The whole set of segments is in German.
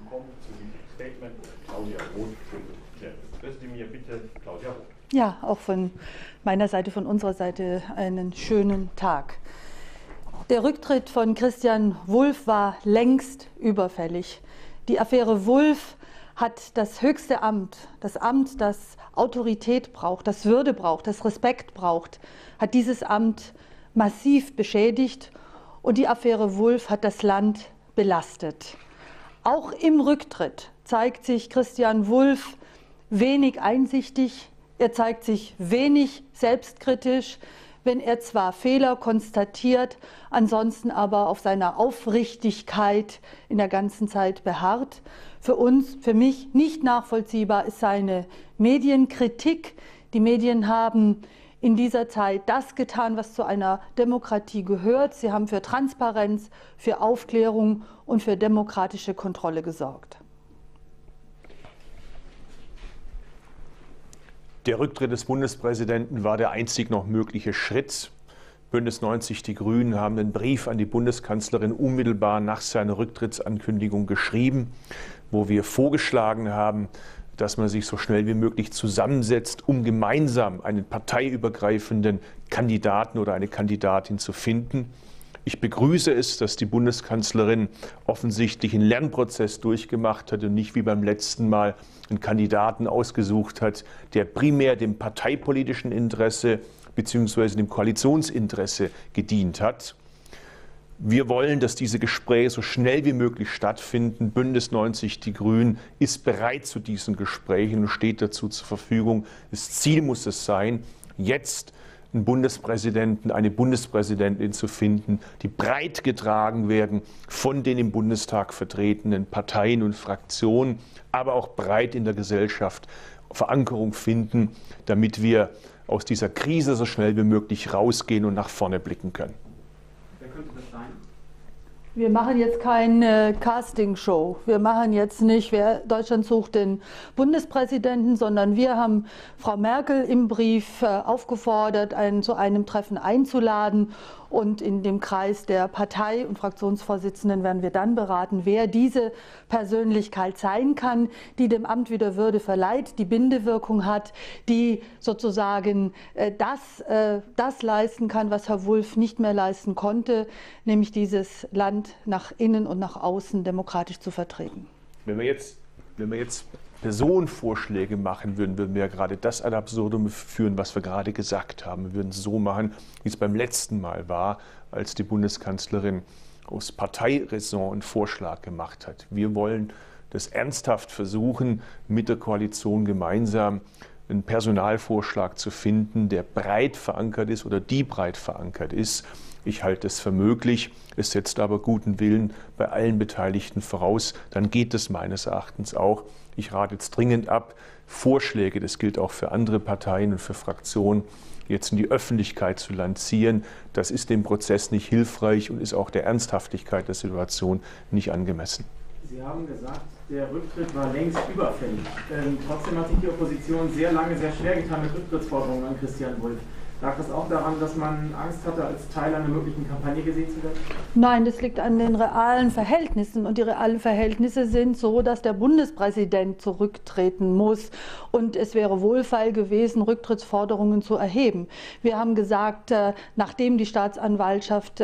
kommen zu dem Statement. Claudia Roth, lassen Sie mir bitte Claudia Roth. Ja, auch von meiner Seite, von unserer Seite einen schönen Tag. Der Rücktritt von Christian Wulff war längst überfällig. Die Affäre Wulff hat das höchste Amt, das Autorität braucht, das Würde braucht, das Respekt braucht, hat dieses Amt massiv beschädigt und die Affäre Wulff hat das Land belastet. Auch im Rücktritt zeigt sich Christian Wulff wenig einsichtig, er zeigt sich wenig selbstkritisch, wenn er zwar Fehler konstatiert, ansonsten aber auf seiner Aufrichtigkeit in der ganzen Zeit beharrt. Für mich nicht nachvollziehbar ist seine Medienkritik. Die Medien haben in dieser Zeit das getan, was zu einer Demokratie gehört. Sie haben für Transparenz, für Aufklärung und für demokratische Kontrolle gesorgt. Der Rücktritt des Bundespräsidenten war der einzig noch mögliche Schritt. Bündnis 90 Die Grünen haben einen Brief an die Bundeskanzlerin unmittelbar nach seiner Rücktrittsankündigung geschrieben, wo wir vorgeschlagen haben, dass man sich so schnell wie möglich zusammensetzt, um gemeinsam einen parteiübergreifenden Kandidaten oder eine Kandidatin zu finden. Ich begrüße es, dass die Bundeskanzlerin offensichtlich einen Lernprozess durchgemacht hat und nicht wie beim letzten Mal einen Kandidaten ausgesucht hat, der primär dem parteipolitischen Interesse bzw. dem Koalitionsinteresse gedient hat. Wir wollen, dass diese Gespräche so schnell wie möglich stattfinden. Bündnis 90 Die Grünen ist bereit zu diesen Gesprächen und steht dazu zur Verfügung. Das Ziel muss es sein, jetzt einen Bundespräsidenten, eine Bundespräsidentin zu finden, die breit getragen werden von den im Bundestag vertretenen Parteien und Fraktionen, aber auch breit in der Gesellschaft Verankerung finden, damit wir aus dieser Krise so schnell wie möglich rausgehen und nach vorne blicken können. Wer könnte das sein? Wir machen jetzt keine Castingshow. Wir machen jetzt nicht, wer Deutschland sucht den Bundespräsidenten, sondern wir haben Frau Merkel im Brief aufgefordert, zu einem Treffen einzuladen. Und in dem Kreis der Partei- und Fraktionsvorsitzenden werden wir dann beraten, wer diese Persönlichkeit sein kann, die dem Amt wieder Würde verleiht, die Bindewirkung hat, die sozusagen das leisten kann, was Herr Wulff nicht mehr leisten konnte, nämlich dieses Land nach innen und nach außen demokratisch zu vertreten. Wenn wir jetzt Personenvorschläge machen würden, würden wir ja gerade das ad absurdum führen, was wir gerade gesagt haben. Wir würden es so machen, wie es beim letzten Mal war, als die Bundeskanzlerin aus Parteiräson einen Vorschlag gemacht hat. Wir wollen das ernsthaft versuchen, mit der Koalition gemeinsam einen Personalvorschlag zu finden, der breit verankert ist oder die breit verankert ist. Ich halte es für möglich, es setzt aber guten Willen bei allen Beteiligten voraus, dann geht es meines Erachtens auch. Ich rate jetzt dringend ab, Vorschläge, das gilt auch für andere Parteien und für Fraktionen, jetzt in die Öffentlichkeit zu lancieren. Das ist dem Prozess nicht hilfreich und ist auch der Ernsthaftigkeit der Situation nicht angemessen. Sie haben gesagt, der Rücktritt war längst überfällig. Trotzdem hat sich die Opposition sehr lange sehr schwer getan mit Rücktrittsforderungen an Christian Wulff. Lag das auch daran, dass man Angst hatte, als Teil einer möglichen Kampagne gesehen zu werden? Nein, das liegt an den realen Verhältnissen. Und die realen Verhältnisse sind so, dass der Bundespräsident zurücktreten muss. Und es wäre wohlfeil gewesen, Rücktrittsforderungen zu erheben. Wir haben gesagt, nachdem die Staatsanwaltschaft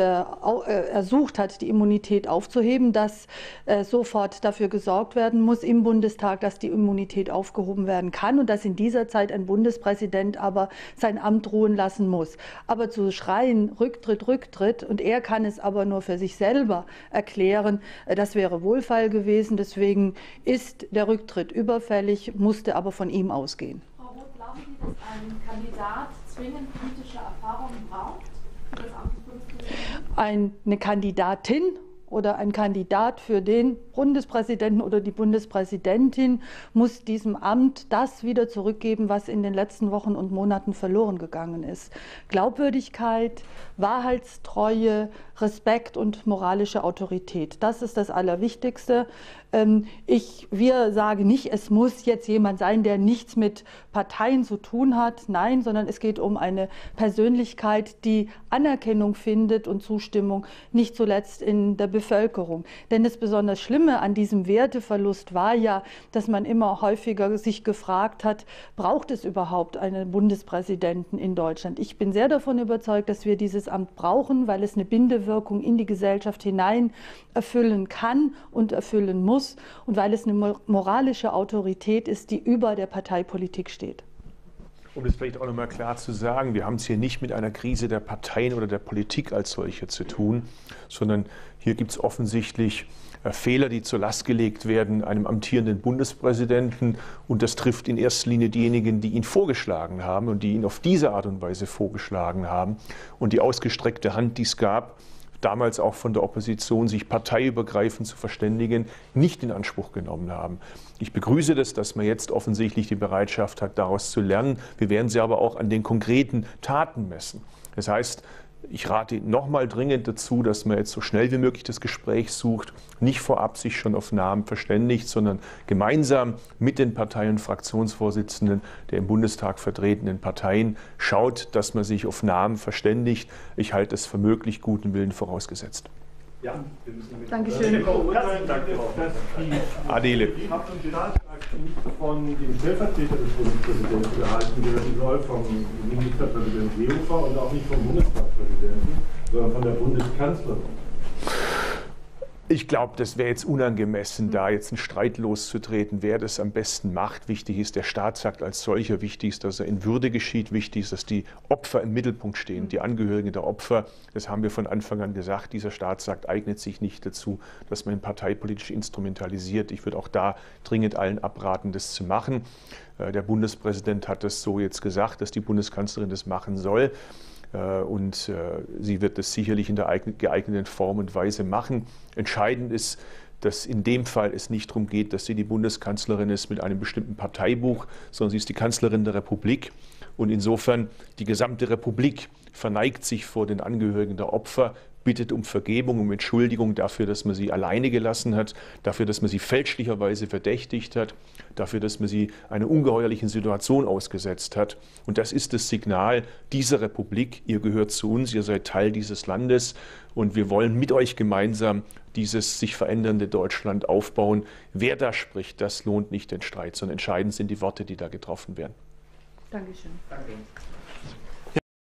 ersucht hat, die Immunität aufzuheben, dass sofort dafür gesorgt werden muss im Bundestag, dass die Immunität aufgehoben werden kann und dass in dieser Zeit ein Bundespräsident aber sein Amt ruhen lassen muss. Aber zu schreien, Rücktritt, Rücktritt, und er kann es aber nur für sich selber erklären, das wäre wohlfeil gewesen. Deswegen ist der Rücktritt überfällig, musste aber von ihm ausgehen. Frau Roth, glauben Sie, dass ein Kandidat zwingend politische Erfahrungen braucht für das Amt des Bundespräsidenten? Eine Kandidatin oder ein Kandidat für den Bundespräsidenten oder die Bundespräsidentin muss diesem Amt das wieder zurückgeben, was in den letzten Wochen und Monaten verloren gegangen ist. Glaubwürdigkeit, Wahrheitstreue, Respekt und moralische Autorität. Das ist das Allerwichtigste. Wir sagen nicht, es muss jetzt jemand sein, der nichts mit Parteien zu tun hat. Nein, sondern es geht um eine Persönlichkeit, die Anerkennung findet und Zustimmung, nicht zuletzt in der Bevölkerung Bevölkerung. Denn das besonders Schlimme an diesem Werteverlust war ja, dass man immer häufiger sich gefragt hat, braucht es überhaupt einen Bundespräsidenten in Deutschland? Ich bin sehr davon überzeugt, dass wir dieses Amt brauchen, weil es eine Bindewirkung in die Gesellschaft hinein erfüllen kann und erfüllen muss und weil es eine moralische Autorität ist, die über der Parteipolitik steht. Um es vielleicht auch noch mal klar zu sagen, wir haben es hier nicht mit einer Krise der Parteien oder der Politik als solche zu tun, sondern hier gibt es offensichtlich Fehler, die zur Last gelegt werden einem amtierenden Bundespräsidenten. Und das trifft in erster Linie diejenigen, die ihn vorgeschlagen haben und die ihn auf diese Art und Weise vorgeschlagen haben. Und die ausgestreckte Hand, die es gab, damals auch von der Opposition, sich parteiübergreifend zu verständigen, nicht in Anspruch genommen haben. Ich begrüße das, dass man jetzt offensichtlich die Bereitschaft hat, daraus zu lernen. Wir werden sie aber auch an den konkreten Taten messen. Das heißt, ich rate nochmal dringend dazu, dass man jetzt so schnell wie möglich das Gespräch sucht, nicht vorab sich schon auf Namen verständigt, sondern gemeinsam mit den Partei- und Fraktionsvorsitzenden der im Bundestag vertretenen Parteien schaut, dass man sich auf Namen verständigt. Ich halte es für möglich, guten Willen vorausgesetzt. Ja, wir müssen mit Dankeschön. Adele. Ich habe den Staatsakt nicht von dem Stellvertreter des Bundespräsidenten gehalten werden soll, vom Ministerpräsidenten Seehofer und auch nicht vom Bundestagspräsidenten, sondern von der Bundeskanzlerin. Ich glaube, das wäre jetzt unangemessen, da jetzt einen Streit loszutreten, wer das am besten macht. Wichtig ist der Staatsakt als solcher, wichtig ist, dass er in Würde geschieht, wichtig ist, dass die Opfer im Mittelpunkt stehen, die Angehörigen der Opfer. Das haben wir von Anfang an gesagt, dieser Staatsakt eignet sich nicht dazu, dass man ihn parteipolitisch instrumentalisiert. Ich würde auch da dringend allen abraten, das zu machen. Der Bundespräsident hat das so jetzt gesagt, dass die Bundeskanzlerin das machen soll. Und sie wird das sicherlich in der geeigneten Form und Weise machen. Entscheidend ist, dass in dem Fall es nicht darum geht, dass sie die Bundeskanzlerin ist mit einem bestimmten Parteibuch, sondern sie ist die Kanzlerin der Republik. Und insofern die gesamte Republik verneigt sich vor den Angehörigen der Opfer, bittet um Vergebung, um Entschuldigung dafür, dass man sie alleine gelassen hat, dafür, dass man sie fälschlicherweise verdächtigt hat, dafür, dass man sie einer ungeheuerlichen Situation ausgesetzt hat. Und das ist das Signal dieser Republik. Ihr gehört zu uns, ihr seid Teil dieses Landes und wir wollen mit euch gemeinsam dieses sich verändernde Deutschland aufbauen. Wer da spricht, das lohnt nicht den Streit, sondern entscheidend sind die Worte, die da getroffen werden. Dankeschön. Danke.